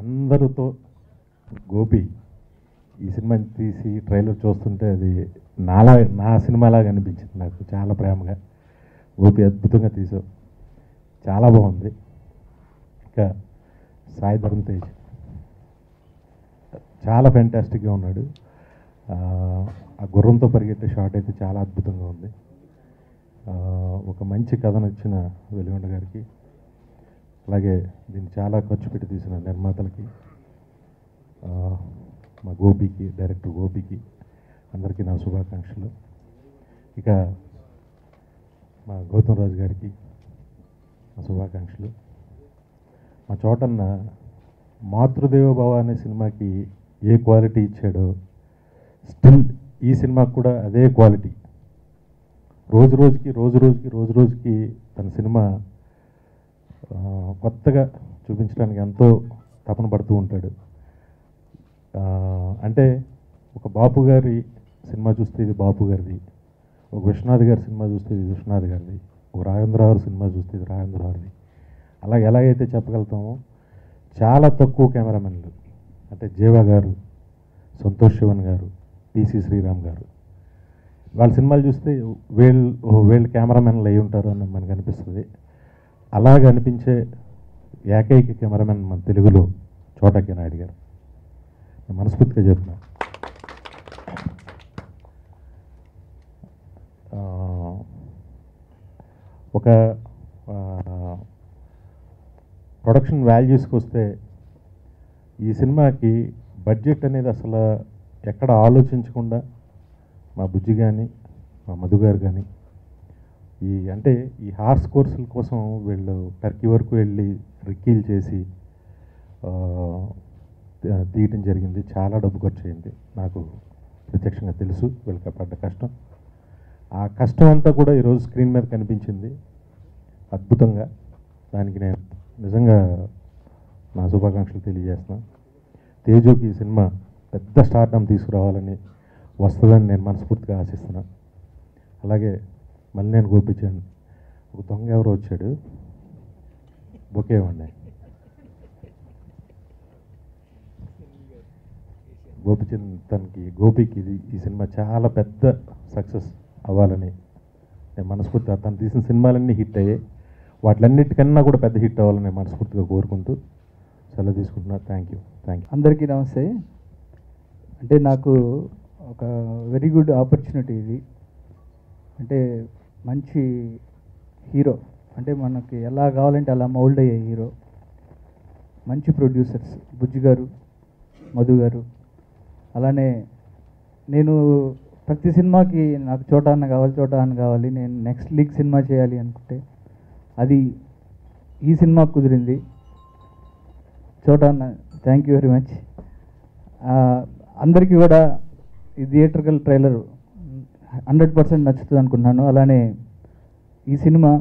అందరితో గోపి ఈ సినిమా తీసి ట్రైలర్ చూస్తుంటే అది నా సినిమాలాగా అనిపించింది నాకు. చాలా ప్రేమగా గోపి అద్భుతంగా తీసావు, చాలా బాగుంది. ఇంకా సాయి ధరమ్ తేజ్ చాలా ఫ్యాంటాస్టిక్గా ఉన్నాడు. ఆ గుర్రంతో పరిగెట్టే షాట్ అయితే చాలా అద్భుతంగా ఉంది. ఒక మంచి కథ నచ్చిన వెలుగొండ గారికి, అలాగే దీన్ని చాలా ఖర్చు పెట్టి తీసిన నిర్మాతలకి, మా గోపికి, డైరెక్టర్ గోపికి అందరికీ నా శుభాకాంక్షలు. ఇక మా గౌతమ్ రాజు గారికి నా శుభాకాంక్షలు. మా చోటన్న మాతృదేవో భవ అనే సినిమాకి ఏ క్వాలిటీ ఇచ్చాడో స్టిల్ ఈ సినిమాకి కూడా అదే క్వాలిటీ. రోజు రోజుకి తన సినిమా కొత్తగా చూపించడానికి ఎంతో తపన పడుతూ ఉంటాడు. అంటే ఒక బాపు గారి సినిమా చూస్తే ఇది బాపు గారిది, ఒక విశ్వనాథ్ గారి సినిమా చూస్తే ఇది విశ్వనాథ్ గారిది, ఒక రాఘవేంద్రరావు సినిమా చూస్తే ఇది రాఘవేంద్రరావుది. అలాగే ఎలాగైతే చెప్పగలుగుతామో చాలా తక్కువ కెమెరామెన్లు, అంటే జీవా గారు, సంతోష్ శివన్ గారు, పిసి శ్రీరామ్ గారు, వాళ్ళ సినిమాలు చూస్తే వీళ్ళు కెమెరామెన్లు అయి ఉంటారు అని మనకు అనిపిస్తుంది. అలాగే అనిపించే ఏకైక కెమెరామెన్ మన తెలుగులో చోటకి నాయుడు గారు. నేను మనస్ఫూర్తిగా చెప్తున్నా. ఒక ప్రొడక్షన్ వాల్యూస్కి వస్తే ఈ సినిమాకి బడ్జెట్ అనేది అసలు ఎక్కడ ఆలోచించకుండా మా బుజ్జి కానీ మా మధు గారు కానీ అంటే ఈ హార్స్ కోర్సుల కోసం వీళ్ళు టర్కీ వరకు వెళ్ళి రిక్కీలు చేసి తీయటం జరిగింది. చాలా డబ్బు ఖర్చు అయింది, నాకు ప్రత్యక్షంగా తెలుసు వీళ్ళకి పడ్డ కష్టం. ఆ కష్టం అంతా కూడా ఈరోజు స్క్రీన్ మీద కనిపించింది అద్భుతంగా. దానికి నేను నిజంగా నా శుభాకాంక్షలు తెలియజేస్తున్నాను. తేజుకి ఈ సినిమా పెద్ద స్టార్డమ్ తీసుకురావాలని, వస్తుందని నేను మనస్ఫూర్తిగా ఆశిస్తున్నాను. అలాగే మళ్ళీ నేను గోపించాను, ఒక దొంగ ఎవరో వచ్చాడు, బొకే ఇవ్వండి. గోపిచంద్ తనకి గోపికి ఈ సినిమా చాలా పెద్ద సక్సెస్ అవ్వాలని నేను మనస్ఫూర్తిగా, తను తీసిన సినిమాలన్నీ హిట్ అయ్యాయి, వాటిలన్నిటికన్నా కూడా పెద్ద హిట్ అవ్వాలని నేను మనస్ఫూర్తిగా కోరుకుంటూ సెలవు తీసుకుంటున్నా. Thank you. అందరికీ నమస్తే. అంటే నాకు ఒక వెరీ గుడ్ ఆపర్చునిటీ ఇది. అంటే మంచి హీరో, అంటే మనకి ఎలా కావాలంటే అలా మౌల్డ్ అయ్యే హీరో, మంచి ప్రొడ్యూసర్స్ బుజ్జి గారు, మధు గారు. అలానే నేను ప్రతి సినిమాకి నాకు చోటాన్న కావాలి, నేను నెక్స్ట్ లీగ్ సినిమా చేయాలి అనుకుంటే అది ఈ సినిమా కుదిరింది. చోటాన్న థ్యాంక్ యూ వెరీ మచ్. అందరికీ కూడా ఈ థియేటర్కల్ ట్రైలర్ 100% నచ్చుతుంది అనుకున్నాను. అలానే ఈ సినిమా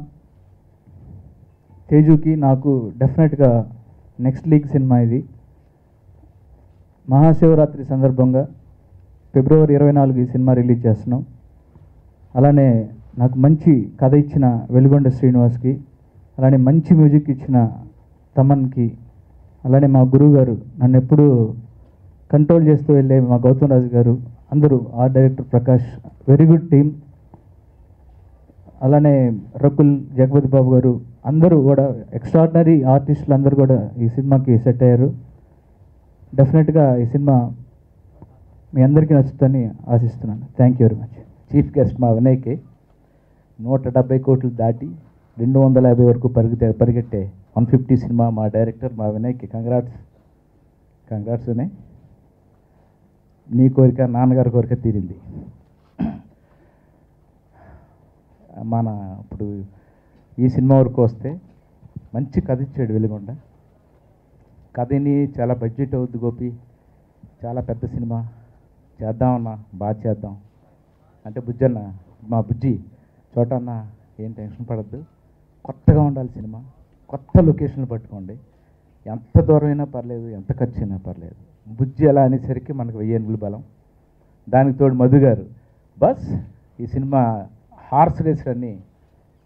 తేజుకి నాకు డెఫినెట్గా నెక్స్ట్ లీగ్ సినిమా ఇది. మహాశివరాత్రి సందర్భంగా ఫిబ్రవరి 24 ఈ సినిమా రిలీజ్ చేస్తున్నాం. అలానే నాకు మంచి కథ ఇచ్చిన వెలుగొండ శ్రీనివాస్కి, అలానే మంచి మ్యూజిక్ ఇచ్చిన తమన్కి, అలానే మా గురువు గారు నన్ను ఎప్పుడూ కంట్రోల్ చేస్తూ వెళ్ళే మా గౌతమ్ రాజు గారు, అందరూ art director Prakash, very good team. అలానే రకుల్, జగపతి బాబు గారు, అందరూ కూడా ఎక్స్ట్రాడినరీ ఆర్టిస్టులు అందరూ కూడా ఈ సినిమాకి సెట్ అయ్యారు. డెఫినెట్గా ఈ సినిమా మీ అందరికీ నచ్చుతుందని ఆశిస్తున్నాను. Thank you very much. Chief guest మా వినయ్కి 170 కోట్లు దాటి 250 వరకు పరిగెట్టే 150 సినిమా మా డైరెక్టర్ మా వినయ్కి కంగ్రాట్స్ వినయ్. నీ కోరిక నాన్నగారి కోరిక తీరింది. ఇప్పుడు ఈ సినిమా వరకు వస్తే మంచి కథ ఇచ్చాడు వెలుగొండ. కథని చాలా బడ్జెట్ అవుద్ది గోపి, చాలా పెద్ద సినిమా చేద్దామన్నా, బాగా చేద్దాం అంటే బుజ్జన్న, మా బుజ్జి చోటన్న ఏం టెన్షన్ పడద్దు, కొత్తగా ఉండాలి సినిమా, కొత్త లొకేషన్లు పట్టుకోండి, ఎంత దూరం అయినా పర్లేదు, ఎంత ఖర్చు అయినా పర్లేదు. బుజ్జి అలా అనేసరికి మనకు 1000 ఏనుగుల బలం. దానికి తోడు మధు గారు బస్. ఈ సినిమా హార్స్ రేసులన్నీ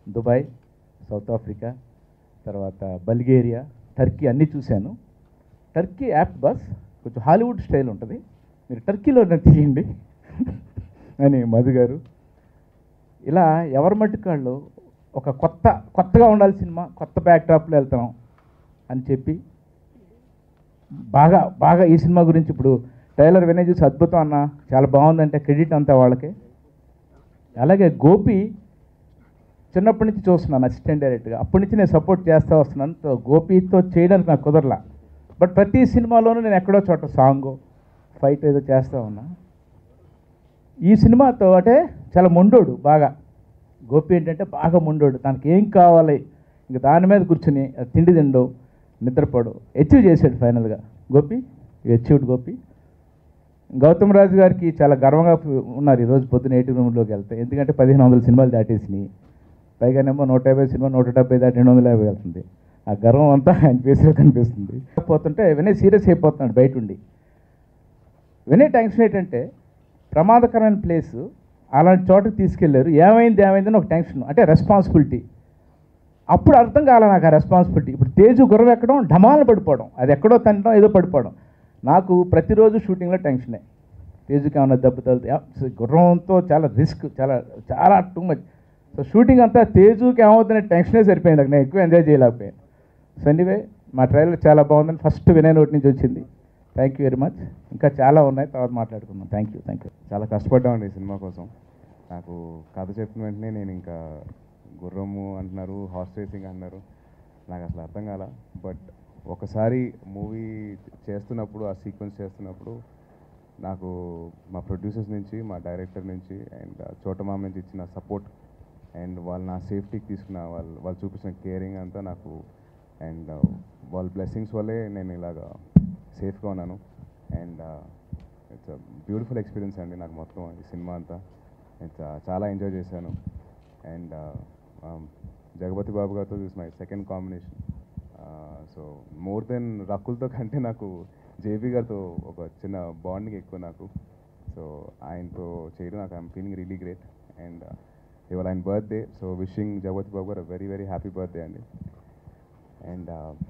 దుబాయ్, సౌత్ ఆఫ్రికా, తర్వాత బల్గేరియా, టర్కీ అన్నీ చూశాను. టర్కీ యాప్ బస్ కొంచెం హాలీవుడ్ స్టైల్ ఉంటుంది, మీరు టర్కీలో తీయండి అని మధు గారు. ఇలా ఎవరి మట్టుకాళ్ళు ఒక కొత్తగా ఉండాలి సినిమా, కొత్త బ్యాక్డ్రాప్లో వెళ్తాం అని చెప్పి బాగా ఈ సినిమా గురించి ఇప్పుడు ట్రైలర్ వినే చూసి అద్భుతం అన్న, చాలా బాగుందంటే క్రెడిట్ అంతా వాళ్ళకే. అలాగే గోపి చిన్నప్పటి నుంచి చూస్తున్నాను అసిస్టెంట్ డైరెక్టర్గా, అప్పటి నుంచి నేను సపోర్ట్ చేస్తూ వస్తున్నాను. సో గోపితో చేయడానికి నాకు కుదరలా, బట్ ప్రతి సినిమాలోనూ నేను ఎక్కడో చోట సాంగ్ ఫైట్ ఏదో చేస్తూ ఉన్నా. ఈ సినిమాతో అంటే చాలా మొండోడు బాగా, గోపి ఏంటంటే బాగా మొండోడు, తనకి ఏం కావాలి ఇంక దాని మీద కూర్చుని తిండి తిండో నిద్రపోడు, అచీవ్ చేశాడు ఫైనల్గా గోపి. అచీవ్డ్ గోపి. గౌతమ్ రాజు గారికి చాలా గర్వంగా ఉన్నారు ఈరోజు పొద్దున 80 రూమ్లోకి వెళ్తే, ఎందుకంటే 1500 సినిమాలు దాటేసినాయి, పైగానేమో 150 సినిమా 170 దాటి 250 వెళ్తుంది. ఆ గర్వం అంతా ఆయన ఫేస్లో కనిపిస్తుంది. పోతుంటే వినయ్ సీరియస్ అయిపోతున్నాడు బయట ఉండి. వినయ్ టెన్షన్ ఏంటంటే ప్రమాదకరమైన ప్లేసు, అలాంటి చోటకి తీసుకెళ్లారు, ఏమైందని ఒక టెన్షన్, అంటే రెస్పాన్సిబిలిటీ. అప్పుడు అర్థం కాలే నాకు ఆ రెస్పాన్సిబిలిటీ. ఇప్పుడు తేజు గుర్రం ఎక్కడం, ఢమాలను పడిపోవడం, అది ఎక్కడో తినడం ఏదో పడిపోవడం. నాకు ప్రతిరోజు షూటింగ్లో టెన్షనే, తేజుకి ఏమన్నా దెబ్బ తగిలితే, గుర్రంతో చాలా రిస్క్, చాలా టూ మచ్. సో షూటింగ్ అంతా తేజుకి ఏమవుతుందనే టెన్షనే సరిపోయింది నాకు, నేను ఎక్కువ ఎంజాయ్ చేయలేకపోయాను. సో ఎనీవే మా ట్రైలర్ చాలా బాగుందని ఫస్ట్ వినయ్ నోటి నుంచి వచ్చింది. Thank you very much. ఇంకా చాలా ఉన్నాయి, తర్వాత మాట్లాడుకుందాం. Thank you. చాలా కష్టపడ్డామండి ఈ సినిమా కోసం. నాకు కథ చెప్పిన వెంటనే నేను ఇంకా గుర్రము అంటున్నారు, హార్స్ రేసింగ్ అంటున్నారు, నాకు అసలు అర్థం కాల. బట్ ఒకసారి మూవీ చేస్తున్నప్పుడు, ఆ సీక్వెన్స్ చేస్తున్నప్పుడు నాకు మా ప్రొడ్యూసర్స్ నుంచి, మా డైరెక్టర్ నుంచి అండ్ చోటమామ నుంచి ఇచ్చిన సపోర్ట్ అండ్ వాళ్ళు నా సేఫ్టీకి తీసుకున్న వాళ్ళు చూపించిన కేరింగ్ అంతా నాకు, అండ్ వాళ్ళ బ్లెస్సింగ్స్ వల్లే నేను ఇలాగా సేఫ్గా ఉన్నాను. అండ్ ఇట్స్ బ్యూటిఫుల్ ఎక్స్పీరియన్స్ అండి నాకు మొత్తం ఈ సినిమా అంతా. చాలా ఎంజాయ్ చేశాను. అండ్ జగపతి బాబు గారితో this my second combination. So more than రకుల్తో కంటే నాకు జేబీ గారితో ఒక చిన్న బాండింగ్ ఎక్కువ నాకు. సో ఆయనతో చేయడం నాకు I'm feeling really great. And ఇవాళ ఆయన birthday, so wishing Jagapathi Babu గారు వెరీ వెరీ హ్యాపీ బర్త్డే అండి. అండ్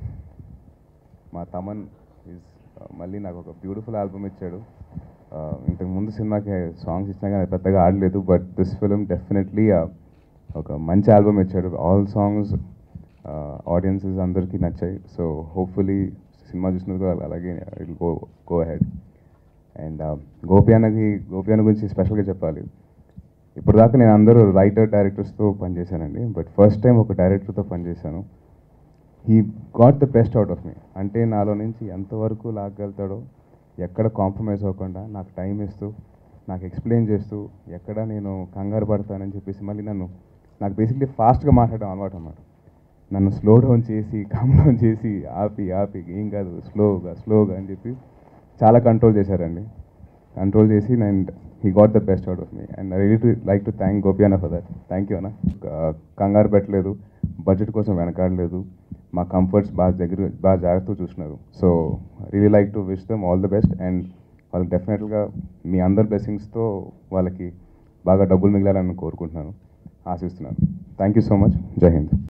మా తమన్ ఈజ్ మళ్ళీ నాకు ఒక బ్యూటిఫుల్ ఆల్బమ్ ఇచ్చాడు. ఇంతకు ముందు సినిమాకి సాంగ్స్ ఇచ్చినా కానీ పెద్దగా ఆడలేదు, బట్ దిస్ ఫిలిం డెఫినెట్లీ ఒక మంచి ఆల్బమ్ ఇచ్చాడు. ఆల్ సాంగ్స్ ఆడియన్సెస్ అందరికీ నచ్చాయి. సో హోప్ఫుల్లీ సినిమా చూసినందుకు అలాగే it go ahead. And Gopi అన్న గురించి స్పెషల్గా చెప్పాలి. ఇప్పుడు దాకా నేను అందరూ రైటర్ డైరెక్టర్స్తో పనిచేశానండి, బట్ ఫస్ట్ టైం ఒక డైరెక్టర్తో పనిచేశాను. He got the best out of me. అంటే నాలో నుంచి ఎంతవరకు లాగలుగుతాడో, ఎక్కడ కాంప్రమైజ్ అవ్వకుండా నాకు టైం ఇస్తూ, నాకు ఎక్స్ప్లెయిన్ చేస్తూ, ఎక్కడ నేను కంగారు పడతానని చెప్పేసి మళ్ళీ నాకు బేసిక్లీ ఫాస్ట్గా మాట్లాడడం అలవాటు అన్నమాట. నన్ను స్లో డౌన్ చేసి, కమ్ డౌన్ చేసి, ఆపి ఏం కాదు స్లోగా అని చెప్పి చాలా కంట్రోల్ చేశారండి. కంట్రోల్ చేసి and he got the best out of me. And I really like to thank Gopi అన్న ఫర్ దట్. థ్యాంక్ యూ అన్న. కంగారు పెట్టలేదు, బడ్జెట్ కోసం వెనకాడలేదు, మా కంఫర్ట్స్ బాగా జాగ్రత్తగా చూస్తున్నారు. So really like to wish them all the best. And వాళ్ళకి డెఫినెట్గా మీ అందరి బ్లెస్సింగ్స్తో వాళ్ళకి బాగా డబ్బులు మిగిలాలని కోరుకుంటున్నాను, ఆశిస్తున్నాను. Thank you so much. Jai Hind.